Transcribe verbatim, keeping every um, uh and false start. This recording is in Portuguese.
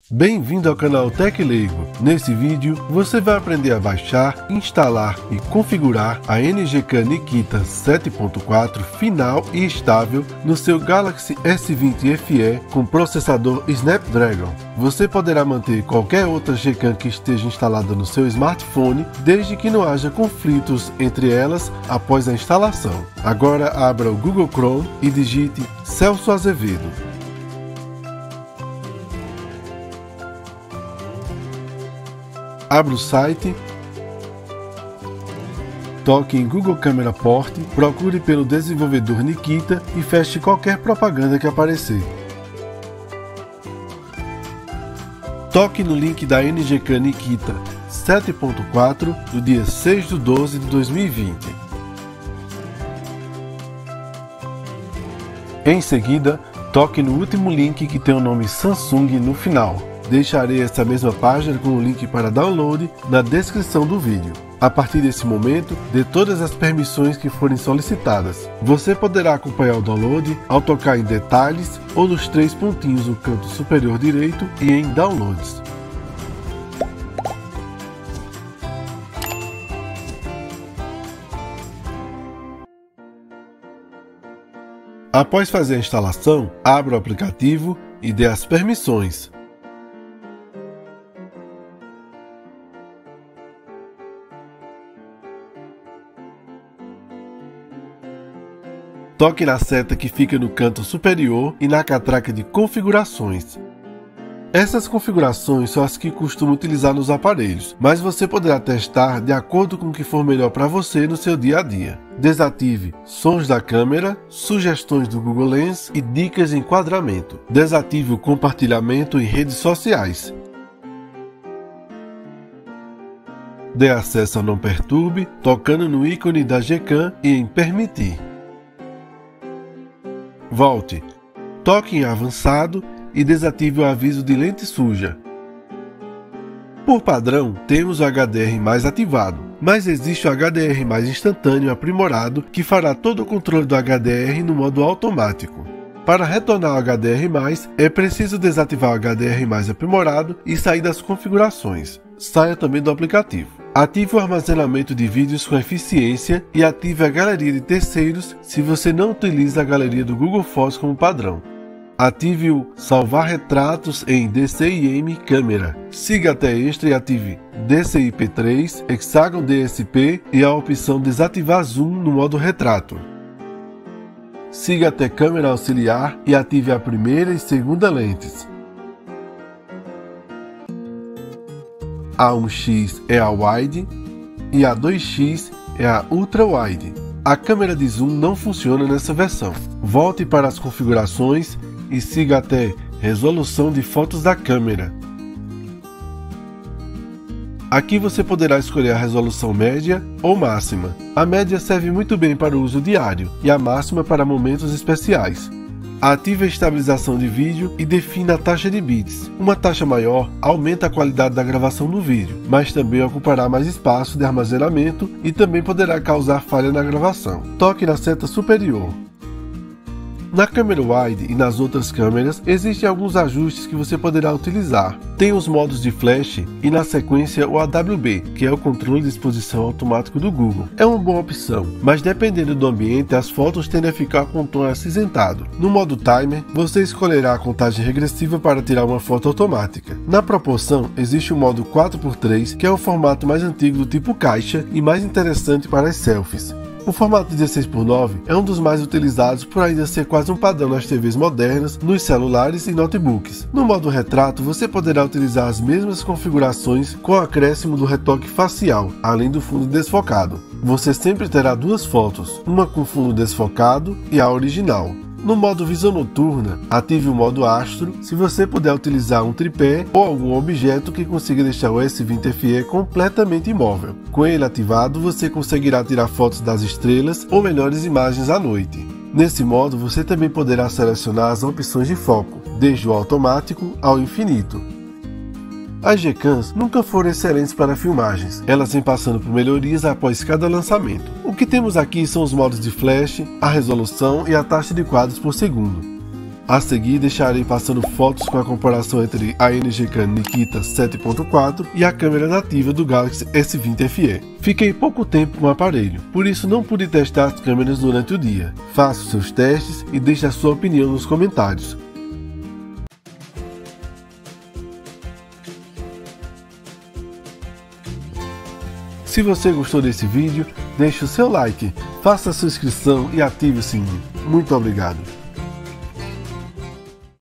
Bem-vindo ao canal TecLego. Nesse vídeo você vai aprender a baixar, instalar e configurar a N G K Nikita sete ponto quatro final e estável no seu Galaxy S vinte F E com processador Snapdragon. Você poderá manter qualquer outra G K que esteja instalada no seu smartphone, desde que não haja conflitos entre elas após a instalação. Agora abra o Google Chrome e digite Celso Azevedo. Abra o site, toque em Google Camera Port, procure pelo desenvolvedor Nikita e feche qualquer propaganda que aparecer. Toque no link da N G K Nikita sete ponto quatro do dia seis de doze de dois mil e vinte. Em seguida, toque no último link que tem o nome Samsung no final. Deixarei essa mesma página com o link para download na descrição do vídeo. A partir desse momento, dê todas as permissões que forem solicitadas. Você poderá acompanhar o download ao tocar em Detalhes ou nos três pontinhos no canto superior direito e em Downloads. Após fazer a instalação, abra o aplicativo e dê as permissões. Toque na seta que fica no canto superior e na catraca de configurações. Essas configurações são as que costumo utilizar nos aparelhos, mas você poderá testar de acordo com o que for melhor para você no seu dia a dia. Desative sons da câmera, sugestões do Google Lens e dicas de enquadramento. Desative o compartilhamento em redes sociais. Dê acesso a Não Perturbe, tocando no ícone da G K e em Permitir. Volte, toque em Avançado e desative o aviso de lente suja. Por padrão, temos o H D R mais ativado, mas existe o H D R mais instantâneo aprimorado que fará todo o controle do H D R no modo automático. Para retornar ao H D R mais, é preciso desativar o H D R mais aprimorado e sair das configurações. Saia também do aplicativo. Ative o armazenamento de vídeos com eficiência e ative a galeria de terceiros se você não utiliza a galeria do Google Fotos como padrão. Ative o Salvar retratos em D C I M Câmera. Siga até Extra e ative D C I P três, Hexagon D S P e a opção Desativar Zoom no modo retrato. Siga até Câmera Auxiliar e ative a primeira e segunda lentes. A um X é a Wide e a dois X é a Ultra Wide. A câmera de zoom não funciona nessa versão. Volte para as configurações e siga até Resolução de fotos da câmera. Aqui você poderá escolher a resolução média ou máxima. A média serve muito bem para o uso diário e a máxima para momentos especiais. Ative a estabilização de vídeo e defina a taxa de bits. Uma taxa maior aumenta a qualidade da gravação do vídeo, mas também ocupará mais espaço de armazenamento e também poderá causar falha na gravação. Toque na seta superior. Na câmera wide e nas outras câmeras, existem alguns ajustes que você poderá utilizar. Tem os modos de flash e na sequência o A W B, que é o controle de exposição automático do Google. É uma boa opção, mas dependendo do ambiente, as fotos tendem a ficar com o tom acinzentado. No modo timer, você escolherá a contagem regressiva para tirar uma foto automática. Na proporção, existe o modo quatro por três, que é o formato mais antigo do tipo caixa e mais interessante para as selfies. O formato dezesseis por nove é um dos mais utilizados por ainda ser quase um padrão nas T Vs modernas, nos celulares e notebooks. No modo retrato, você poderá utilizar as mesmas configurações com o acréscimo do retoque facial, além do fundo desfocado. Você sempre terá duas fotos, uma com fundo desfocado e a original. No modo visão noturna, ative o modo astro se você puder utilizar um tripé ou algum objeto que consiga deixar o S vinte F E completamente imóvel. Com ele ativado, você conseguirá tirar fotos das estrelas ou melhores imagens à noite. Nesse modo, você também poderá selecionar as opções de foco, desde o automático ao infinito. As G K's nunca foram excelentes para filmagens, elas vêm passando por melhorias após cada lançamento. O que temos aqui são os modos de flash, a resolução e a taxa de quadros por segundo. A seguir deixarei passando fotos com a comparação entre a N G Can Nikita sete ponto quatro e a câmera nativa do Galaxy S vinte F E. Fiquei pouco tempo com o aparelho, por isso não pude testar as câmeras durante o dia. Faça os seus testes e deixe a sua opinião nos comentários. Se você gostou desse vídeo, deixe o seu like, faça a sua inscrição e ative o sininho. Muito obrigado!